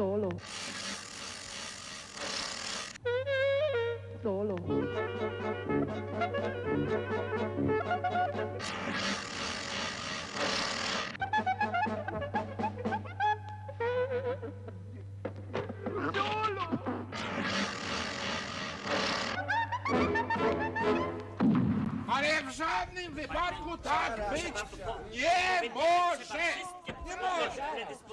Solo. Solo. Ale w żadnym wypadku tak być nie może! Nie może!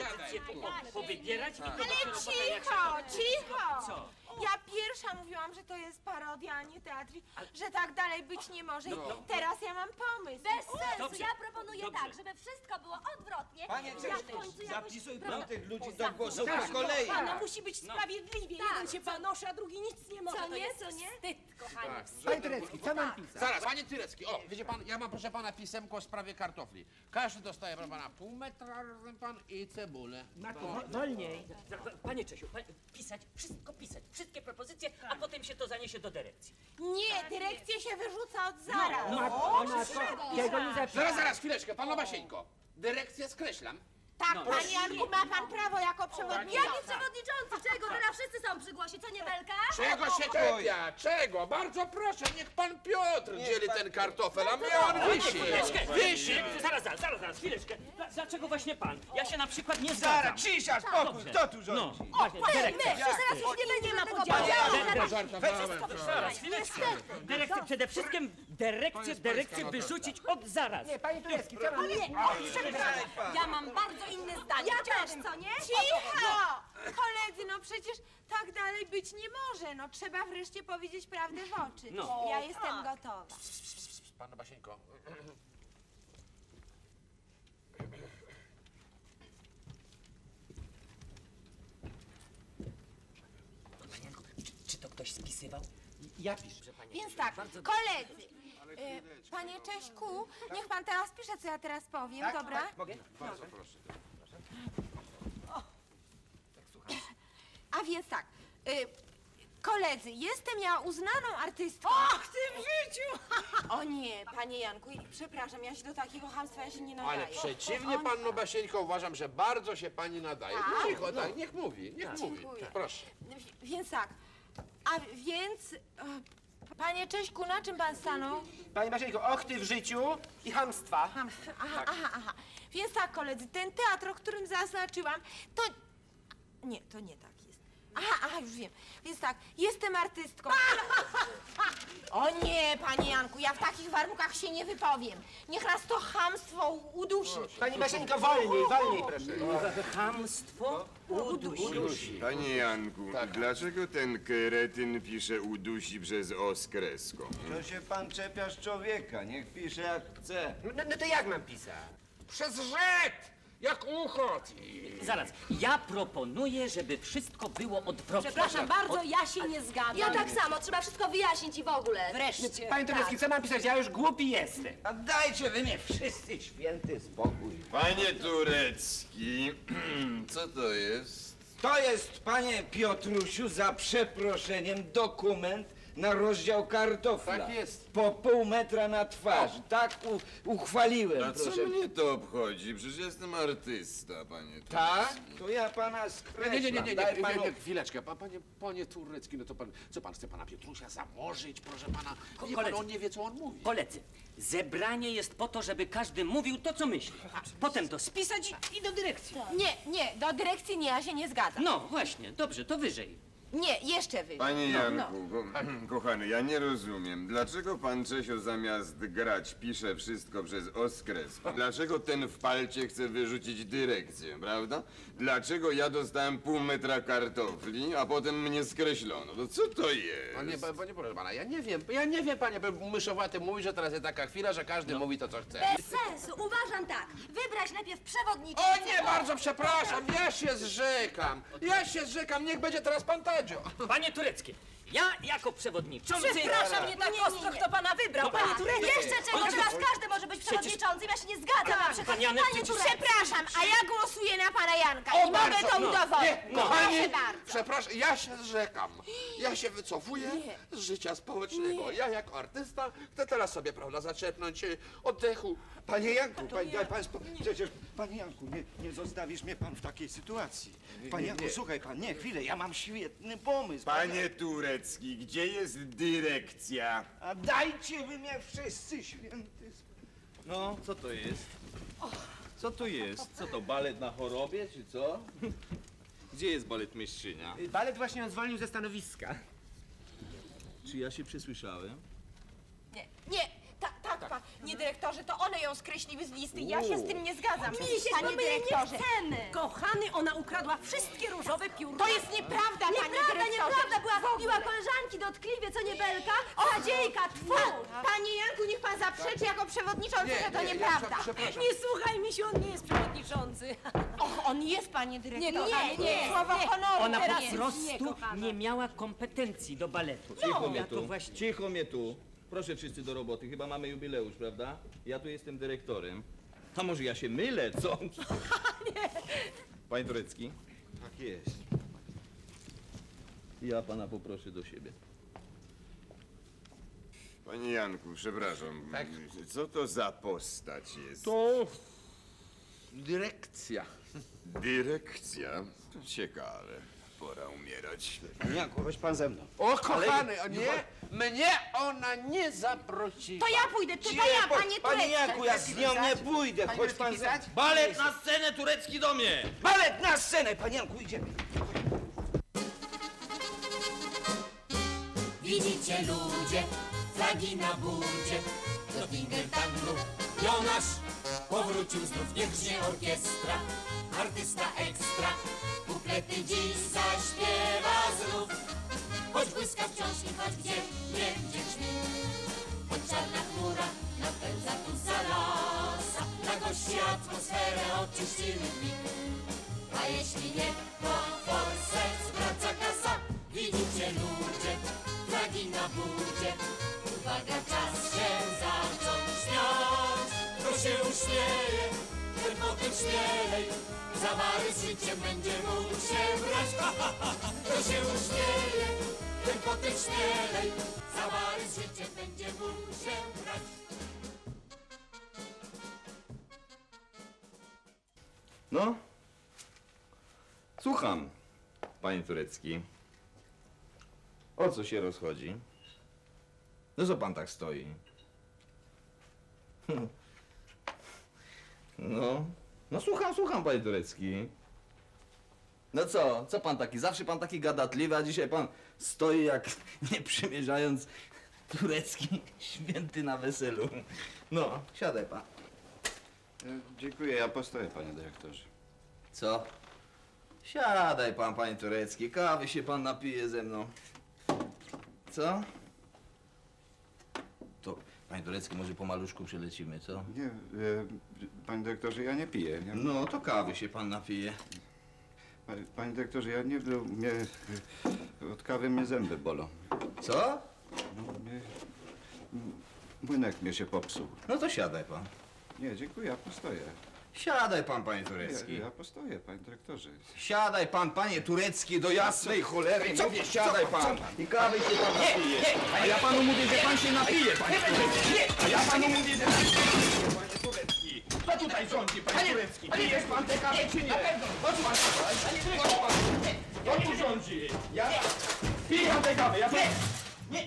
Ale cicho! Co? Ja pierwsza mówiłam, że to jest parodia, a nie teatr, że tak dalej być nie może. Teraz ja mam pomysł. Bez sensu, Dobrze. ja proponuję tak, żeby wszystko było odwrotnie. Panie Ja w Czeszku, końcu jakoś zapisuj pan pro- tych ludzi do głosu po kolei. Pana musi być sprawiedliwie. Tak. Jeden się panoszy, a drugi nic nie może. Co To nie, jest co nie? wstyd, kochani. Panie Turecki, co mam pisać? Zaraz, panie Tyrecki, o, widzi pan, ja mam proszę pana pisemko w sprawie kartofli. Każdy dostaje, proszę pana, pół metra, rozumie pan, i cebulę. Wolniej. Panie Czesiu, pisać, wszystko pisać, wszystkie propozycje, a potem się to zaniesie do dyrekcji. Nie, dyrekcję się wyrzuca od zaraz. Tego nie zapisać. Zaraz, chwileczkę, pan Basieńko. Dyrekcję skreślam. Tak, panie Janku, ma pan prawo jako przewodniczący. Jaki przewodniczący? Czego? Teraz wszyscy są przy głosie, co nie Belka? Czego się czepia? Czego? Bardzo proszę, niech pan Piotr dzieli ten kartofel, a mnie on wisi. Wisi. Zaraz, chwileczkę. Dlaczego właśnie pan? Ja się na przykład nie zgadzam. Zaraz, cisza, spokój, kto tu rządzi? Właśnie, dyrekcja. Teraz już nie będziemy tego Zaraz, chwileczkę. Dyrekcję, przede wszystkim dyrekcję wyrzucić od zaraz. Nie, panie Turecki, co mam pisać? Ja mam bardzo inne zdanie. Ja też, co nie? Cicho! Koledzy, no przecież tak dalej być nie może. No trzeba wreszcie powiedzieć prawdę w oczy. No. Ja jestem gotowa. Pan Basieńko. Czy to ktoś spisywał? Ja piszę. Więc tak, koledzy. Panie Cześku, niech pan teraz pisze, co ja teraz powiem, dobra? Mogę? Bardzo proszę. A więc tak, koledzy, jestem ja uznaną artystką. Och, ty w życiu! O nie, panie Janku, przepraszam, ja się do takiego chamstwa ja się nie nadaję. Ale przeciwnie, panno Basieńko, uważam, że bardzo się pani nadaje. Tak? Cicho, tak, niech mówi, niech mówi. Dziękuję. Proszę. Więc tak, a więc, panie Cześku, na czym pan stanął? Panie Basieńko, ochty w życiu i chamstwa. Aha. Więc tak, koledzy, ten teatr, o którym zaznaczyłam, to... Nie, to nie tak jest. Aha, już wiem. Więc tak, jestem artystką. O nie, panie Janku, ja w takich warunkach się nie wypowiem. Niech nas to chamstwo udusi. Pani Basieńko, wolniej, proszę. Chamstwo udusi. Panie Janku, dlaczego ten kretyn pisze udusi przez o z kreską? To się pan czepiasz człowieka, niech pisze jak chce. No to jak mam pisać? Przez rzet! Jak uchod! Zaraz, ja proponuję, żeby wszystko było odwrotnie. Przepraszam bardzo, ja się nie zgadzam. Ja tak samo, trzeba wszystko wyjaśnić i w ogóle. Wreszcie. Panie Turecki, co mam pisać? Ja już głupi jestem. A dajcie wy mnie wszyscy święty spokój. Panie Turecki, co to jest? To jest, panie Piotrusiu, za przeproszeniem dokument na rozdział kartofla. Tak jest. Po pół metra na twarz. Tak uchwaliłem, A co proszę. mnie to obchodzi? Przecież jestem artysta, panie Turecki. Tak? To ja pana skreślam. Nie, Daj panu... chwileczkę. Panie Turecki, no to pan, co pan chce pana Piotrusia zamorzyć, proszę pana? Nie, Koledzy. on nie wie, co on mówi. Koledzy, zebranie jest po to, żeby każdy mówił to, co myśli. Potem to spisać i do dyrekcji. Nie, do dyrekcji nie, ja się nie zgadzam. No właśnie, dobrze, to wyżej. Nie, jeszcze wyżej. Panie Janku, kochany, ja nie rozumiem. Dlaczego pan Czesio zamiast grać pisze wszystko przez o z kreską? Dlaczego ten w palcie chce wyrzucić dyrekcję, prawda? Dlaczego ja dostałem pół metra kartofli, a potem mnie skreślono? To co to jest? Panie, proszę pana, ja nie wiem, panie myszowaty mówi, że teraz jest taka chwila, że każdy mówi to, co chce. Bez sensu, uważam tak. Wybrać najpierw O przewodniczącego. nie, bardzo przepraszam, ja się zrzekam, niech będzie teraz pan Tadzio. Panie Turecki, ja jako przewodniczący... nie tak ostro, kto pana wybrał, panie Turecki. Jeszcze czego, teraz każdy może być przewodniczącym, ja się nie zgadzam. proszę, Pan Janek panie przecież... Turecki. Przepraszam, a ja głosuję na pana Janka O, i mogę bardzo, to no. udowodnić. Kochani, Proszę bardzo. przepraszam, ja się zrzekam. Ja się wycofuję z życia społecznego. Ja jako artysta chcę teraz sobie, prawda, zaczerpnąć oddechu. Panie Janku, przecież, panie Janku, nie zostawisz mnie pan w takiej sytuacji. Panie Janku, słuchaj pan, nie, chwilę, ja mam świetny pomysł. Panie Turecki, gdzie jest dyrekcja? A dajcie wy mnie wszyscy, święty. No, co to jest? Co to jest? Co to, balet na chorobie, czy co? Gdzie jest baletmistrzynia? Balet właśnie ją zwolnił ze stanowiska. Czy ja się przesłyszałem? Nie, tak, panie dyrektorze, to one ją skreśliły z listy. Ja się z tym nie zgadzam. Misiek, Panie bo my jej nie dyrektorze. chcemy. Kochany, ona ukradła wszystkie różowe piórka. To jest nieprawda, panie Nieprawda, dyrektorze. nieprawda, W ogóle. biła koleżanki dotkliwie, co nie belka? Zadziejka, tfu! Panie Janku, niech pan zaprzeczy jako przewodniczący, że to ja nieprawda. przepraszam. Nie słuchaj mi się, on nie jest przewodniczący. Och, on jest, panie dyrektorze. Nie. Słowo honoru. Ona teraz po jest. prostu kochana. nie miała kompetencji do baletu. Cicho Ja mnie to tu, właśnie... cicho mnie tu. Proszę wszyscy do roboty, chyba mamy jubileusz, prawda? Ja tu jestem dyrektorem. A może ja się mylę, co? Panie Turecki, Tak jest. ja pana poproszę do siebie. Panie Janku, przepraszam. Tak? Co to za postać jest? To dyrekcja. Dyrekcja? To ciekawe. Pora umierać. Panie Janku, chodź pan ze mną. O, kochany, o nie, mnie ona nie zaprosiła. To ja pójdę, to ja, panie Panie Turecki. Janku, ja z nią nie pójdę, chodź pan ze mną. Balet na scenę, Turecki do mnie! Balet na scenę, panie Janku, idziemy. Widzicie ludzie, flagi na budzie, do Fingertangu Jonasz powrócił znów, niech grznie orkiestra, artysta ekstra, kuplety dziś zaśpiewa znów. Choć błyska wciąż i choć gdzie nie grzmi, choć czarna chmura napędza tu za lasa, na gości atmosferę oczyściły mig. A jeśli nie, to forsę zwraca kasa. Widzicie ludzie, flagi na budzie, uwaga, czas się zacząć śmiać. Kto się uśmieje, ten potem śmielej, za wary z życiem będzie mógł się brać. Kto się uśmieje, ten potem śmielej, za wary z życiem będzie mógł się brać. No? Słucham, panie Turecki. O co się rozchodzi? No co pan tak stoi? No słucham, panie Turecki. No co pan taki? Zawsze pan taki gadatliwy, a dzisiaj pan stoi jak nie przymierzając Turecki święty na weselu. No, siadaj pan. Dziękuję, ja postoję, panie dyrektorze. Co? Siadaj pan, panie Turecki, kawy się pan napije ze mną. Co? To, panie Turecki, może po maluszku przelecimy, co? Nie, panie dyrektorze, ja nie piję. No, to kawy się pan napije. Panie dyrektorze, ja nie mnie od kawy mnie zęby bolą. Co? No, młynek mnie się popsuł. No to siadaj pan. Nie, dziękuję, ja postoję. Siadaj pan, panie Turecki. Ja postoję, panie dyrektorze. Siadaj pan, panie Turecki, do jasnej cholery. Mówię, siadaj pan. I kawy się pan napije. A ja panu mówię, że pan się napije, panie Turecki. A ja panu mówię, że pan się napije, panie Turecki. Kto tutaj rządzi, panie Turecki? Pijesz pan tę kawę, czy nie? Chodź pan tutaj. Chodź pan. Kto tu rządzi? Ja piję pan tę kawę, ja pan... Nie.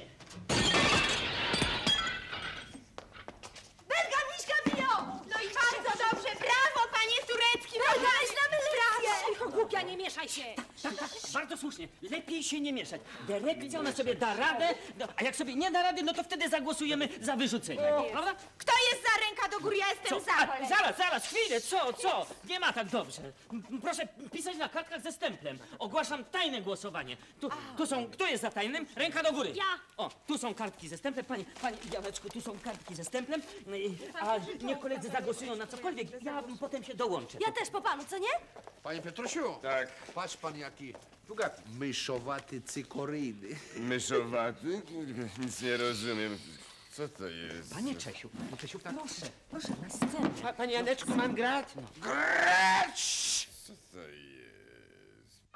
Belka, Miśka biją! No i bardzo dobrze, brawo, panie Turecki. Belka, weź na milicję! Cicho, głupia, nie mieszaj się. Tak, bardzo słusznie. Lepiej się nie mieszać. Dyrekcja, ona sobie da radę, no, a jak sobie nie da rady, no to wtedy zagłosujemy za wyrzuceniem. Prawda? Kto jest za ręka do góry? Ja jestem za. A, zaraz, chwilę, co? Nie ma tak dobrze. Proszę pisać na kartkach ze stemplem. Ogłaszam tajne głosowanie. Tu są, kto jest za tajnym? Ręka do góry. Ja. O, tu są kartki ze stemplem. Pani Janeczku, tu są kartki ze stemplem. A niech koledzy zagłosują na cokolwiek. Ja potem się dołączę. Ja też po panu, co nie? Panie Piotrusiu, Tak. patrz pan jaki myszowaty cykoryjny. Myszowaty? Nic nie rozumiem. Co to jest? Panie Czesiu, proszę, na scenę. Panie Janeczku, mam grać? Grać! Co to jest?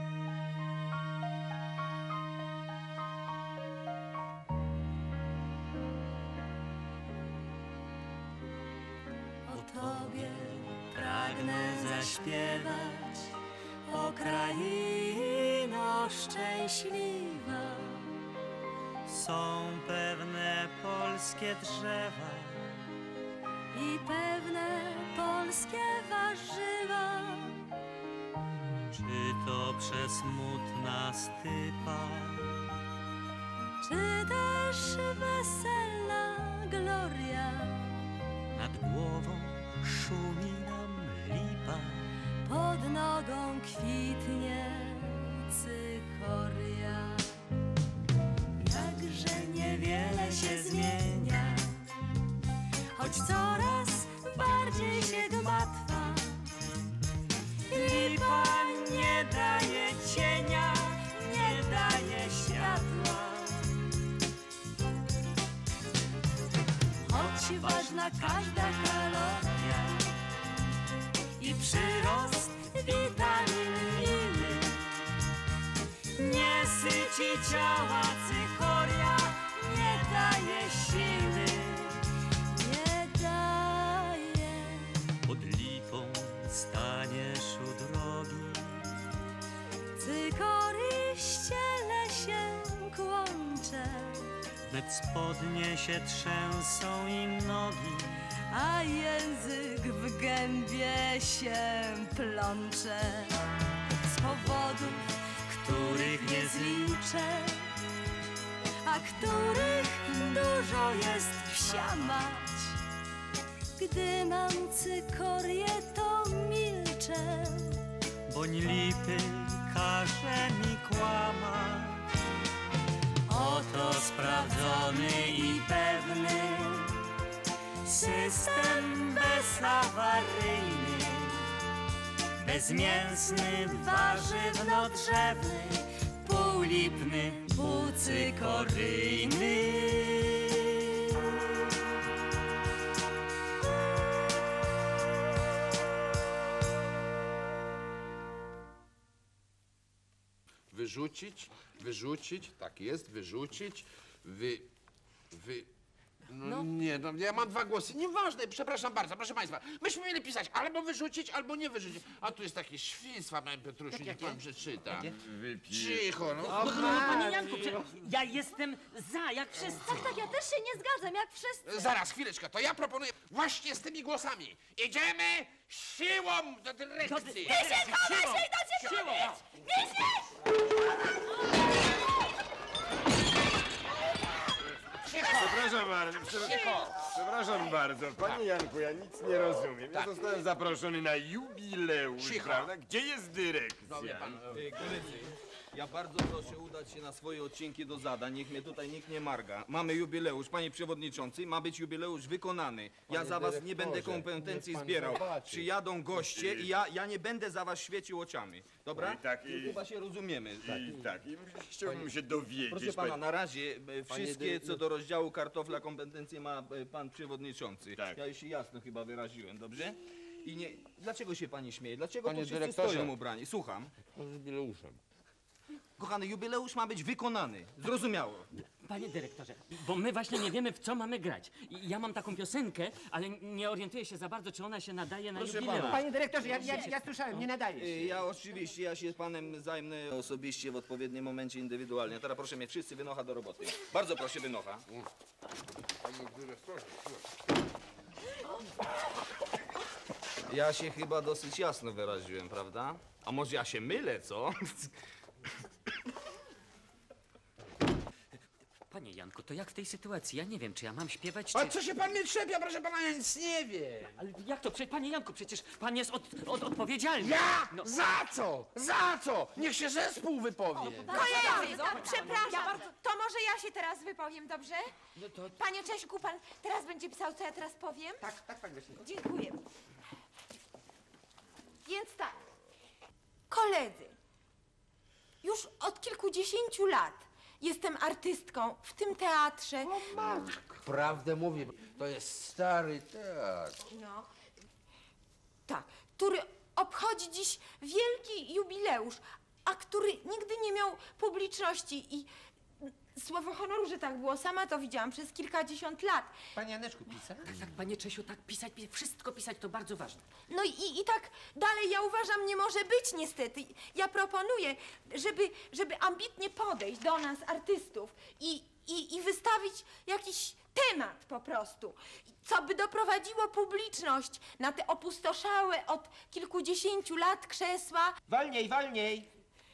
O Tobie pragnę zaśpiewać, o kraino szczęśliwa. Są pewne polskie drzewa I pewne polskie warzywa. czy to przesmutna stypa, Czy też weselna gloria? nad głową szumi nam lipa. Pod nogą kwitnie cykoria. Jakże niewiele się zmienia, choć coraz bardziej się gmatwa. Lipa nie daje cienia, nie daje światła. Choć ważna każda kaloria i przyrost witamin miły, Nie syci ciała cykoria, nie daje siły. nie daje. Pod lipą staniesz u drogi, Cykoryściele się kłącze, wnet spodnie się trzęsą im nogi. a język w gębie się plącze. Z powodów, których nie zliczę, a których dużo jest wsia mać. Gdy mam cykorię, to milczę. Boń lipy każe mi kłamać. Oto sprawdzony i pewny system bezawaryjny, bezmięsny, warzywno-drzewny, półlipny, półcykoryjny. Wyrzucić, tak jest, wyrzucić, No nie, no ja mam dwa głosy, nieważne, przepraszam bardzo, proszę państwa. Myśmy mieli pisać albo wyrzucić, albo nie wyrzucić. A tu jest takie świństwa, panie Petrusiu, niech pan przeczyta. Cicho, no. Panie Janku, ja jestem za, jak wszyscy. Tak, ja też się nie zgadzam, jak wszyscy. Zaraz, chwileczkę, to ja proponuję właśnie z tymi głosami. Idziemy siłą do dyrekcji. Przepraszam bardzo, przepraszam bardzo. Panie Janku, ja nic nie rozumiem. Ja zostałem zaproszony na jubileusz, prawda? Gdzie jest dyrekcja? Koledzy, ja bardzo proszę udać się na swoje odcinki do zadań. Niech mnie tutaj nikt nie marga. Mamy jubileusz, panie przewodniczący, ma być jubileusz wykonany. Ja za was nie będę kompetencji zbierał. Przyjadą goście i ja nie będę za was świecił oczami. Dobra? I tak, Chyba się rozumiemy. I chciałbym się dowiedzieć. Proszę pana, na razie wszystkie co do rozdziału kartofla kompetencje ma pan przewodniczący. Tak. Ja już się jasno chyba wyraziłem, dobrze? I nie... Dlaczego się pani śmieje? Dlaczego Panie tu wszyscy dyrektorze. stoją ubrani? Słucham. Z jubileuszem. Kochany, jubileusz ma być wykonany. Zrozumiało. Panie dyrektorze, bo my właśnie nie wiemy, w co mamy grać. I ja mam taką piosenkę, ale nie orientuję się za bardzo, czy ona się nadaje na Proszę jubileusz. pana. Panie dyrektorze, ja słyszałem, nie nadaje się. Ja oczywiście, ja się panem zajmę osobiście w odpowiednim momencie indywidualnie. A teraz proszę mnie wszyscy wynocha do roboty. Bardzo proszę wynocha. Ja się chyba dosyć jasno wyraziłem, prawda? A może ja się mylę, co? Panie Janku, to jak w tej sytuacji? Ja nie wiem, czy ja mam śpiewać, czy... A co się pan mnie trzepia, proszę pana, ja nic nie wiem. Ale jak to? Panie Janku, przecież pan jest odpowiedzialny. Ja? No. Za co? Za co? Niech się zespół wypowie. Koledzy, przepraszam, to może ja się teraz wypowiem, dobrze? Panie Cześku, pan teraz będzie pisał, co ja teraz powiem? Tak, pani Weśniak. Dziękuję. Więc tak, koledzy, już od kilkudziesięciu lat jestem artystką w tym teatrze. prawdę mówię. To jest stary teatr. No, tak, który obchodzi dziś wielki jubileusz, a który nigdy nie miał publiczności i słowo honoru, że tak było, sama to widziałam przez kilkadziesiąt lat. Pani Janeczku, pisać? Tak, panie Czesiu, tak pisać, wszystko pisać to bardzo ważne. No i tak dalej, ja uważam, nie może być niestety. Ja proponuję, żeby ambitnie podejść do nas, artystów i wystawić jakiś temat po prostu, co by doprowadziło publiczność na te opustoszałe od kilkudziesięciu lat krzesła. Wolniej, wolniej.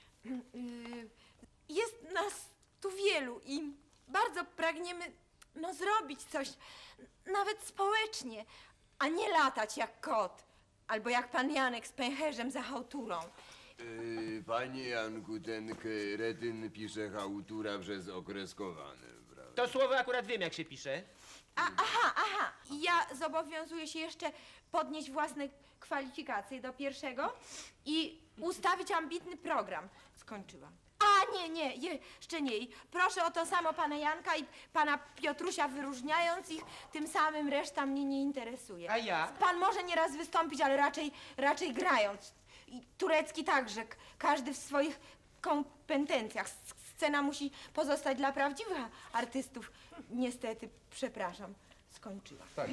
Jest nas tu wielu i bardzo pragniemy zrobić coś, nawet społecznie, a nie latać jak kot, albo jak pan Janek z pęcherzem za chałturą. Panie Janku, ten kretyn pisze chałtura przez okreskowane, prawda? To słowo akurat wiem, jak się pisze. Aha. I ja zobowiązuję się jeszcze podnieść własne kwalifikacje do pierwszego i ustawić ambitny program. Skończyłam. A nie, jeszcze nie. Proszę o to samo pana Janka i pana Piotrusia, wyróżniając ich, tym samym reszta mnie nie interesuje. A ja? Pan może nieraz wystąpić, ale raczej grając. I Turecki także, każdy w swoich kompetencjach. Scena musi pozostać dla prawdziwych artystów. Niestety, przepraszam, skończyłam. Tak.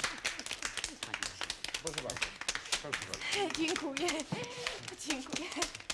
Proszę bardzo. Proszę bardzo. Dziękuję.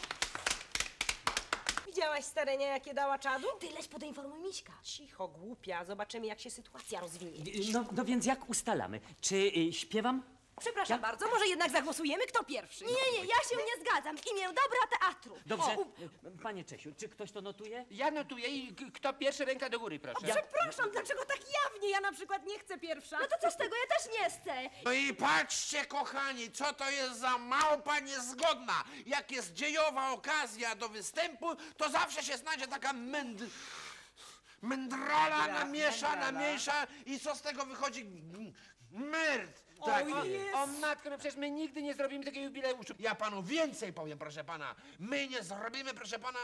Widziałaś starenia, jakie dała czadu? Tyleś poinformuj Miśka. Cicho, głupia. Zobaczymy, jak się sytuacja rozwinie. No więc jak ustalamy? Czy śpiewam? Przepraszam bardzo, może jednak zagłosujemy, kto pierwszy? Nie, ja się nie zgadzam. W imię dobra teatru. Dobrze. Panie Czesiu, czy ktoś to notuje? Ja notuję i kto pierwszy, ręka do góry, proszę. Przepraszam, dlaczego tak jawnie? Ja na przykład nie chcę pierwsza. No to co z tego, ja też nie chcę. No i patrzcie, kochani, co to jest za małpa niezgodna. Jak jest dziejowa okazja do występu, to zawsze się znajdzie taka mędrala namiesza i co z tego wychodzi? Merd. Tak. O matko, no przecież my nigdy nie zrobimy takiego jubileuszu. Ja panu więcej powiem, proszę pana. My nie zrobimy, proszę pana,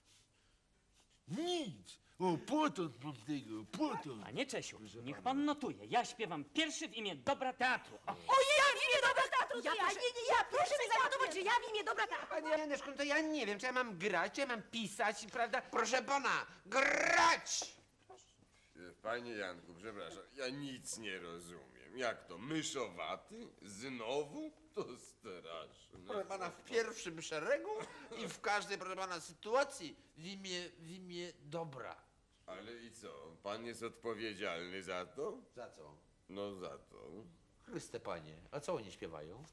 nic. O, potąd mam tego, potąd. Panie Czesiu, niech pan notuje. Ja śpiewam pierwszy w imię dobra teatru. O. Ojej, ja w imię dobra teatru, to ja proszę mi zanotować, że ja w imię dobra teatru. Pani Janeczku, no to ja nie wiem, czy ja mam grać, czy ja mam pisać, prawda? Proszę pana, grać! Panie Janku, przepraszam, ja nic nie rozumiem. Jak to, myszowaty? Znowu? To straszne. Proszę pana, w pierwszym szeregu i w każdej, proszę pana, sytuacji w imię dobra. Ale i co, pan jest odpowiedzialny za to? Za co? No za to. Chryste panie, a co oni śpiewają?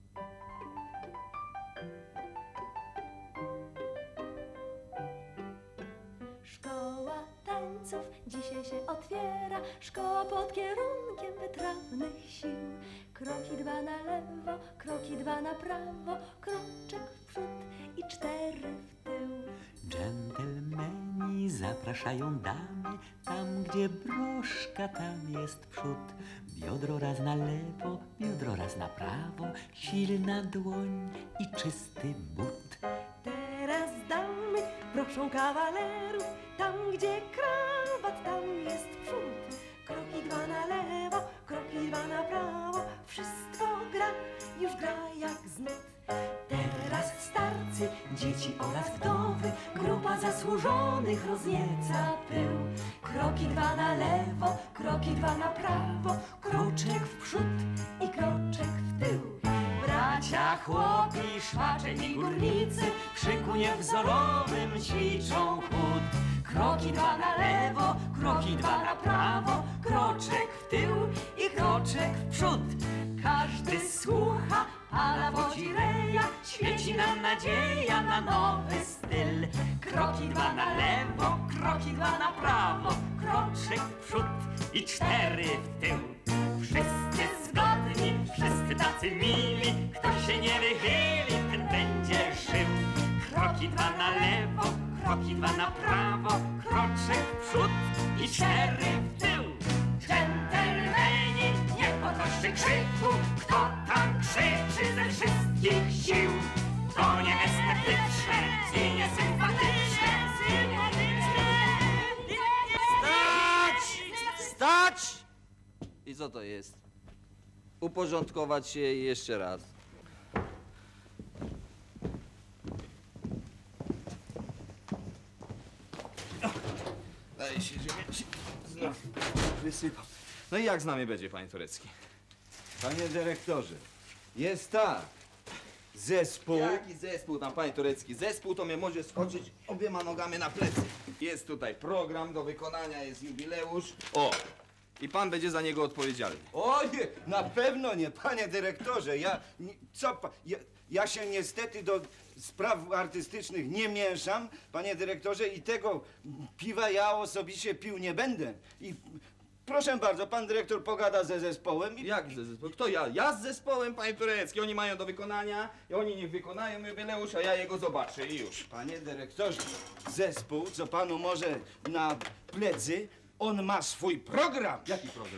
Szkoła tańców dzisiaj się otwiera, szkoła pod kierunkiem wytrawnych sił. Kroki 2 na lewo, kroki 2 na prawo, kroczek w przód i 4 w tył. Dżentelmeni zapraszają damy, tam gdzie broszka, tam jest przód. Biodro raz na lewo, biodro raz na prawo, silna dłoń i czysty but. Teraz damy proszą kawalerów, tam gdzie krawat, tam jest przód. Kroki 2 na lewo, kroki 2 na prawo, wszystko gra, już gra jak z nut. Teraz starcy, dzieci oraz wdowy, grupa zasłużonych roznieca pył. Kroki 2 na lewo, kroki 2 na prawo, kroczek w przód i kroczek w tył. Bracia, chłopi, szwacze i górnicy w szyku niewzorowym ćwiczą chód. Kroki 2 na lewo, kroki 2 na prawo, kroczek w tył i kroczek w przód. Każdy słucha pana Wodzireja, świeci nam nadzieja na nowy styl. Kroki 2 na lewo, kroki 2 na prawo, kroczek w przód i 4 w tył. Wszyscy zgodni, wszyscy tacy mili, kto się nie wychyli, ten będzie żył. Kroki 2 na lewo, kroki 2 na prawo, kroczek w przód i 4 w tył. Dżentelmeni, nie podnoście krzyku, kto tam krzyczy ze wszystkich sił. To nie estetyczne i nie sympatyczne. Stać! Stać! co to jest? Uporządkować się jeszcze raz. Daje się, żeby się znów wysypał. No i jak z nami będzie, panie Turecki? Panie dyrektorze, jest tak. Zespół... Jaki zespół tam, panie Turecki? Zespół to mnie może skoczyć obiema nogami na plecy. Jest tutaj program do wykonania, jest jubileusz. O! I pan będzie za niego odpowiedzialny. O nie, na pewno nie, panie dyrektorze. Ja się niestety do spraw artystycznych nie mieszam, panie dyrektorze, i tego piwa ja osobiście pił nie będę. I proszę bardzo, pan dyrektor pogada ze zespołem i... Jak ze zespołem? Kto ja? Ja z zespołem, panie Turecki. Oni mają do wykonania i oni niech wykonają jubileusz, a ja jego zobaczę i już. Panie dyrektorze, zespół, co panu może na plecy, on ma swój program. Jaki program?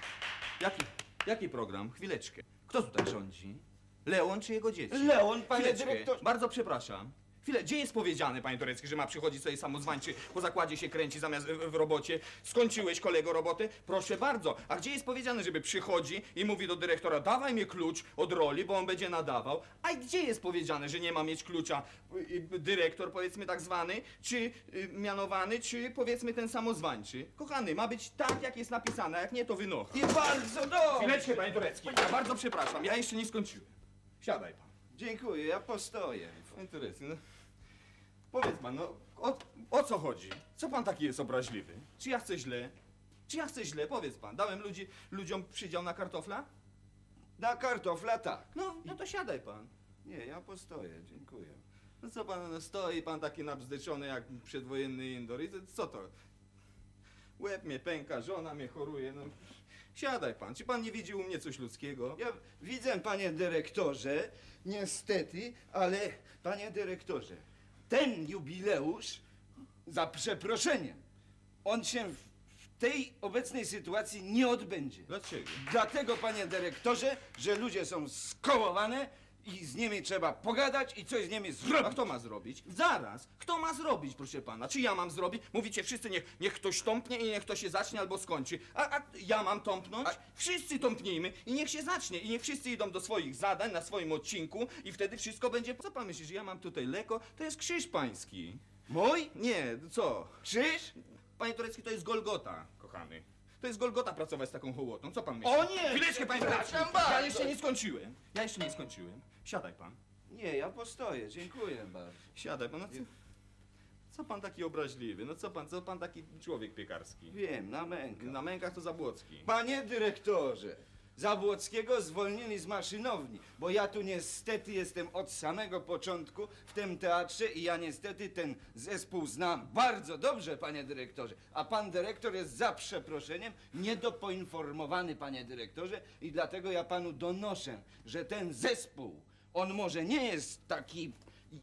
Jaki program? Chwileczkę. Kto tutaj rządzi? Leon czy jego dzieci? Leon, panie Chwileczkę. dyrektorze. Bardzo przepraszam. Chwilę, gdzie jest powiedziane, panie Turecki, że ma przychodzić sobie samozwańczy, po zakładzie się kręci zamiast w robocie? Skończyłeś, kolego, robotę? Proszę bardzo. A gdzie jest powiedziane, żeby przychodzi i mówi do dyrektora, dawaj mi klucz od roli, bo on będzie nadawał? A gdzie jest powiedziane, że nie ma mieć klucza dyrektor, powiedzmy tak zwany, czy mianowany, czy powiedzmy ten samozwańczy? Kochany, ma być tak, jak jest napisane, a jak nie, to wynocha. I bardzo dobrze. Chwileczkę, panie Turecki. Ja bardzo przepraszam, ja jeszcze nie skończyłem. Siadaj pan. Dziękuję, ja postoję. Panie Turecki, no... Powiedz pan, no, o co chodzi? Co pan taki jest obraźliwy? Czy ja chcę źle? Czy ja chcę źle? Powiedz pan, dałem ludziom przydział na kartofla? Na kartofla tak. No to siadaj pan. Nie, ja postoję, dziękuję. No co pan, no stoi pan taki nabzdyczony jak przedwojenny Indor i co to? Łeb mnie pęka, żona mnie choruje, no... Siadaj pan, czy pan nie widzi u mnie coś ludzkiego? Ja widzę, panie dyrektorze, niestety, ale panie dyrektorze, ten jubileusz, za przeproszeniem, on się w tej obecnej sytuacji nie odbędzie. Dlaczego? Dlatego, panie dyrektorze, że ludzie są skołowane i z nimi trzeba pogadać i coś z nimi zrobić. A kto ma zrobić? Zaraz. Kto ma zrobić, proszę pana? Czy ja mam zrobić? Mówicie wszyscy, niech ktoś tąpnie i niech to się zacznie albo skończy. A ja mam tąpnąć? Wszyscy tąpnijmy i niech się zacznie. I niech wszyscy idą do swoich zadań na swoim odcinku i wtedy wszystko będzie... Co pan myśli, że ja mam tutaj leko? To jest krzyż pański. Mój? Nie, co? Krzyż? Panie Turecki, to jest Golgota, kochany. To jest Golgota pracować z taką hołotą. Co pan myśli? O nie! Chwileczkę, panie Turecki. Przepraszam bardzo. Ja jeszcze nie skończyłem. Siadaj pan. Nie, ja postoję, dziękuję bardzo. Siadaj pan. No co pan taki obraźliwy? No co pan taki człowiek piekarski? Wiem, na mękach. Na mękach to Zabłocki. Panie dyrektorze, Zabłockiego zwolnili z maszynowni, bo ja tu niestety jestem od samego początku w tym teatrze i ja niestety ten zespół znam bardzo dobrze, panie dyrektorze. A pan dyrektor jest za przeproszeniem niedopoinformowany, panie dyrektorze, i dlatego ja panu donoszę, że ten zespół, on może nie jest taki,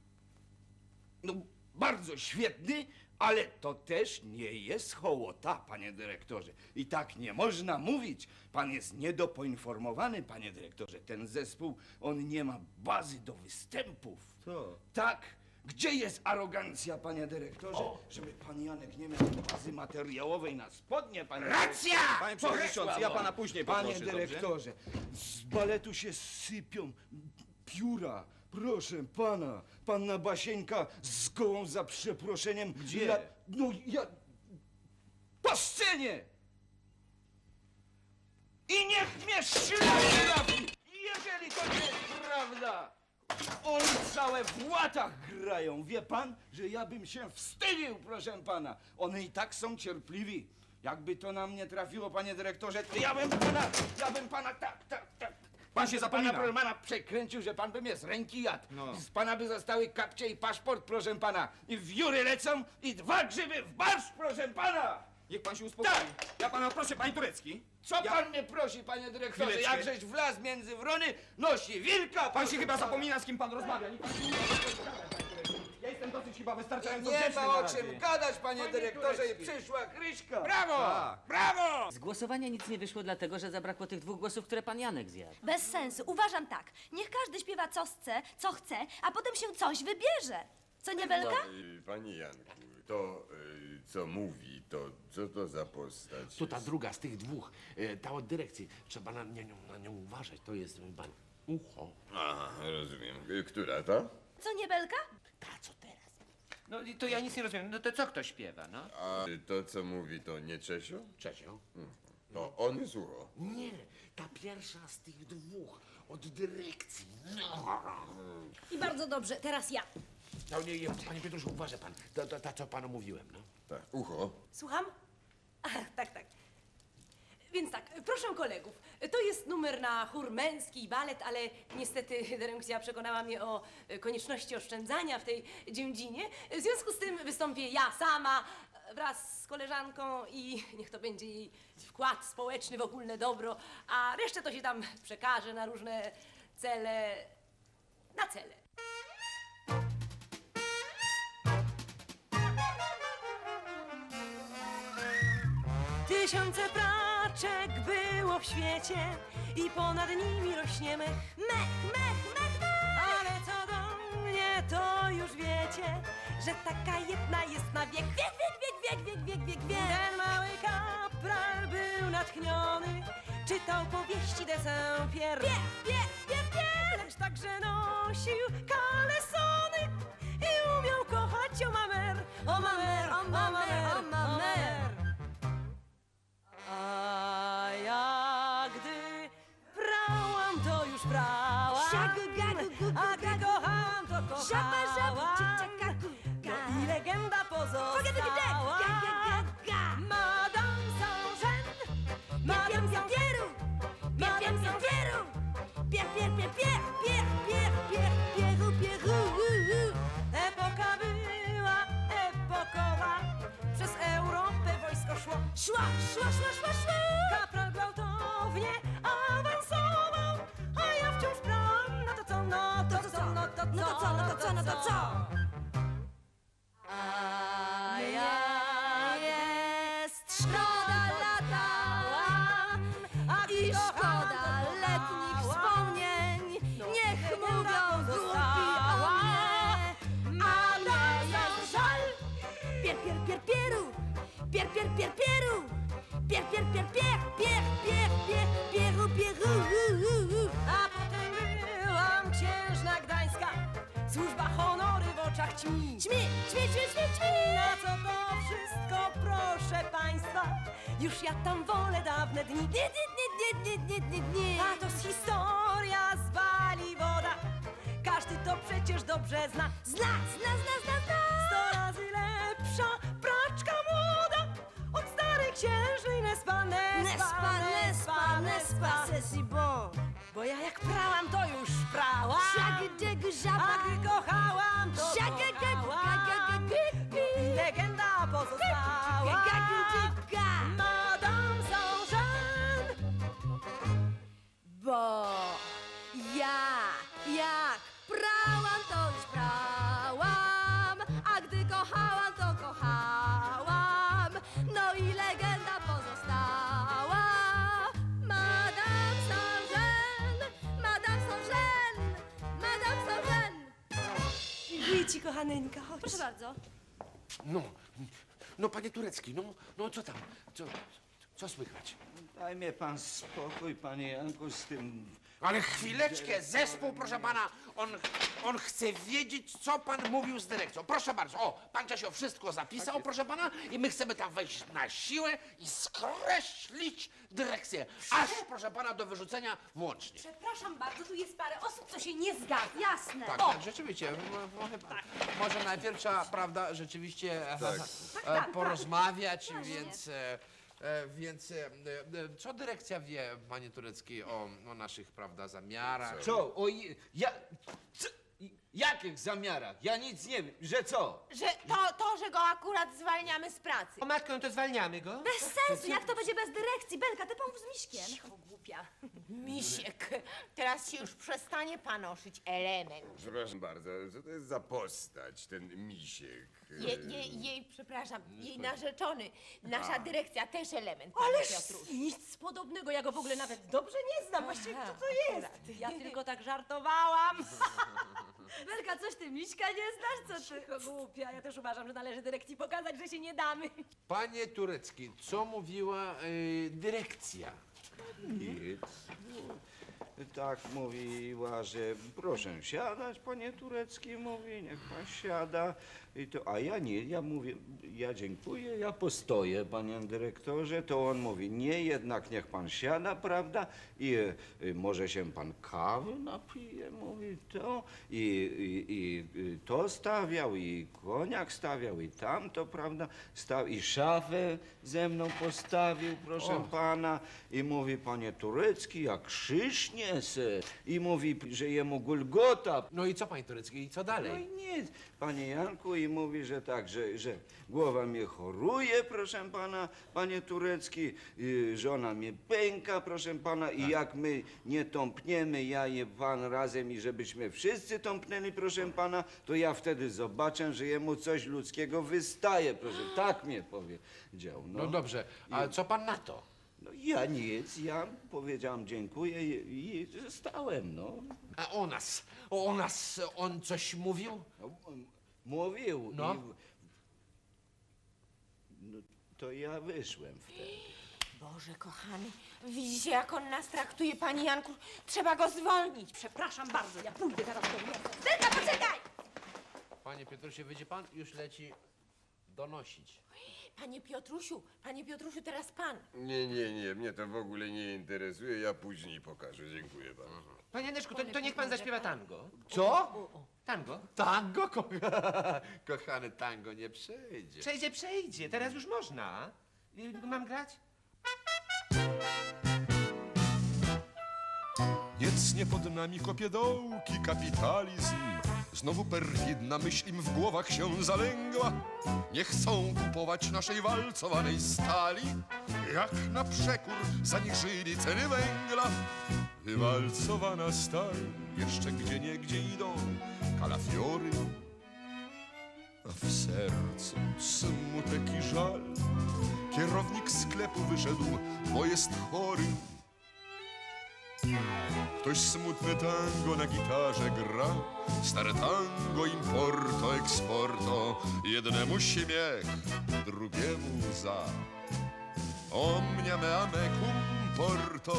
no, bardzo świetny, ale to też nie jest hołota, panie dyrektorze. I tak nie można mówić. Pan jest niedopoinformowany, panie dyrektorze. Ten zespół, on nie ma bazy do występów. Co? Tak. Gdzie jest arogancja, panie dyrektorze? Żeby pan Janek nie miał bazy materiałowej na spodnie, panie Racja! Panie przewodniczący, ja pana później poproszę, panie dyrektorze, z baletu się sypią pióra. Proszę pana, panna Basieńka z gołą za przeproszeniem... Gdzie? No ja... Po scenie! I niech mnie szlak trafi, jeżeli to nie jest prawda! Oni całe w łatach grają, wie pan, że ja bym się wstydził, proszę pana. One i tak są cierpliwi. Jakby to na mnie trafiło, panie dyrektorze, to ja bym pana tak. Pan się zapomina. Proszę pana, przekręcił, że pan by mnie z ręki jadł. No. Z pana by zostały kapcie i paszport, proszę pana. I wióry lecą i 2 grzyby w barszcz, proszę pana. Niech pan się uspokoi. Tak. Ja pana proszę, panie Turecki. Co pan mnie prosi, panie dyrektorze? Chwileczkę. Jakżeś wlazł między wrony, nosi wilka. Pan proszę się chyba pana. zapomina, z kim pan rozmawia. Niech pan się nie Ja jestem dosyć chyba wystarczająco Nie grzeczny ma na o razie. czym gadać, panie dyrektorze, i Turecki. przyszła Kryśka. Brawo! Tak. Brawo! Z głosowania nic nie wyszło, dlatego że zabrakło tych 2 głosów, które pan Janek zjadł. Bez sensu. Uważam tak. Niech każdy śpiewa co chce, a potem się coś wybierze. Co nie, Belka? Panie Janku, to co mówi, to co to za postać? To ta druga z tych dwóch, ta od dyrekcji. Trzeba na nią uważać. To jest pan ucho. Aha, rozumiem. Która to? Co nie Belka? Ta, co teraz? No i to ja nic nie rozumiem. No to co kto śpiewa, no? A to, co mówi, to nie Czesio? Czesio? To on jest ucho. Nie, ta pierwsza z tych dwóch od dyrekcji. I bardzo dobrze, teraz ja. No nie, panie Piotruszu, uważa pan. Ta, co panu mówiłem, no. Tak, ucho. Słucham? Ach, tak, tak. Więc tak, proszę kolegów, to jest numer na chór męski i balet, ale niestety dyrekcja przekonała mnie o konieczności oszczędzania w tej dziedzinie. W związku z tym wystąpię ja sama wraz z koleżanką i niech to będzie jej wkład społeczny w ogólne dobro, a resztę to się tam przekaże na różne cele, na cele. Tysiące praczek było w świecie i ponad nimi rośnie mech. Mech, mech, mech, mech. Ale co do mnie, to już wiecie, że taka jedna jest na wiek. Wiek, wiek, wiek, wiek, wiek, wiek, wiek, wiek. Ten mały kapral był natchniony, czytał powieści de Saint-Pierre. Pier, pier, pier, pier. Lecz także nosił kalesony i umiał kochać o mamer, o mamer, o mamer, o mamer. A ja gdy prałam, to już prałam, a gdy kochałam, to kochałam. No i legenda pozostała. Madame Saint-Jean, Madame Saint-Pierre, Madame Saint-Pierre, Pierre, Pierre, Pierre, Pierre, Pierre, Pierre, Pierre, Pierre, Pierre. Epoka była epokowa, przez Europę wojsko szło. Szła, szła, szła, szła, szła. Kapral gwałtownie awansował, a ja wciąż prałam. No to co, no to co, no to co, no to co, no to co, no to co? A ja jest szkoda latałam, i szkoda letnich wspomnień. Niech mówią głupi o mnie, a mnie jest żal. Pier, pier, pier, pieru, pier, pier, pier, pieru, pier, pier, pier, pier, pier, pier, pier, pieru, pieru. A potem byłam księżna gdańska, służba honory w oczach ćmi. Ćmi, ćmi, ćmi, ćmi, ćmi. Na co to wszystko, proszę państwa? Już ja tam wolę dawne dni. A to z historia z Waliwoda. Każdy to przecież dobrze zna. Zna, zna, zna, zna, zna. 100 razy lepsza praczka młoda od starej księżnej Nespa, Nespa, Nespa, Nespa. C'est si bon. Bo ja jak prałam, to już prałam. A gdy kochałam, to kochałam. I legenda pozostała. Madame Saint-Jean. Bo ja jak prałam, to już prałam, a gdy kochałam, to kochałam. No i legenda pozostała. Madame Saint-Jean, Madame Saint-Jean, Madame Saint-Jean. Dziękuję ci, kochaneńka, chodź. Proszę bardzo. No, panie Turecki, no co tam? Co słychać? Daj mnie pan spokój, panie Janku, z tym... Ale chwileczkę, zespół, proszę pana, on chce wiedzieć, co pan mówił z dyrekcją. Proszę bardzo, o, pan Czesio wszystko zapisał, proszę pana, i my chcemy tam wejść na siłę i skreślić dyrekcję. Aż, proszę pana, do wyrzucenia włącznie. Przepraszam bardzo, tu jest parę osób, co się nie zgadza. Jasne. Tak, rzeczywiście, chyba. Może najpierw trzeba, prawda, rzeczywiście porozmawiać, więc co dyrekcja wie, panie Turecki, o naszych, prawda, zamiarach? Co? Jakich zamiarach? Ja nic nie wiem. Że co? Że że go akurat zwalniamy z pracy. O matko, no to zwalniamy go? Bez sensu, jak to będzie bez dyrekcji? Belka, ty pomów z Miśkiem. Cicho, głupia. Misiek, teraz się już przestanie panoszyć element. Przepraszam bardzo, co to jest za postać, ten misiek? Przepraszam, jej narzeczony. Nasza dyrekcja też element, panie Ależ Piotruś. nic podobnego, ja go w ogóle nawet dobrze nie znam. Właściwie kto to jest? Ja tylko tak żartowałam. Werka, coś ty Miśka nie znasz, co ty? Cicho, głupia. Ja też uważam, że należy dyrekcji pokazać, że się nie damy. Panie Turecki, co mówiła dyrekcja? Nic. Tak mówiła, że proszę siadać, panie Turecki mówi, niech pan siada. I to, a ja nie, ja mówię, ja dziękuję, ja postoję, panie dyrektorze. To on mówi, nie, jednak niech pan siada, prawda? I może się pan kawy napije, mówi to. I to stawiał, i koniak stawiał, i tamto, prawda? I szafę ze mną postawił, proszę pana. I mówi, panie Turecki, jak krzyż niesę. I mówi, że jemu Golgota. No i co, panie Turecki, i co dalej? No i nic, panie Janku, i mówi, że tak, że głowa mnie choruje, proszę pana, panie Turecki, żona mnie pęka, proszę pana, i jak my nie tąpniemy, ja i pan razem, i żebyśmy wszyscy tąpnęli, proszę pana, to ja wtedy zobaczę, że jemu coś ludzkiego wystaje, proszę, tak mnie powiedział. No dobrze, a co pan na to? No ja nic, ja powiedziałam dziękuję i stałem, no. A o nas on coś mówił? Mówił. No. No to ja wyszłem wtedy. Boże kochany, widzicie, jak on nas traktuje, panie Janku? Trzeba go zwolnić. Przepraszam bardzo, ja pójdę teraz do mnie. Werka, poczekaj! Panie Piotrusie, wyjdzie pan? Już leci donosić. Panie Piotrusiu, teraz pan. Nie, mnie to w ogóle nie interesuje, ja później pokażę, dziękuję bardzo. Panie Janeczku, to niech pan zaśpiewa tango. Co? Tango? Tango? Kochany, tango nie przejdzie. Przejdzie, teraz już można. Mam grać? Nic nie pod nami kopie dołki kapitalizm. Znowu perfidna myśl im w głowach się zalęgła. Nie chcą kupować naszej walcowanej stali. Jak na przekór zaniżyli ceny węgla. Wywalcowana stal, jeszcze gdzieniegdzie idą kalafiory. A w sercu smutek i żal. Kierownik sklepu wyszedł, bo jest chory. Ktoś smutne tango na gitarze gra. Stare tango importo, eksporto. Jednemu śmiech, drugiemu za. Omnia me ame cum porto.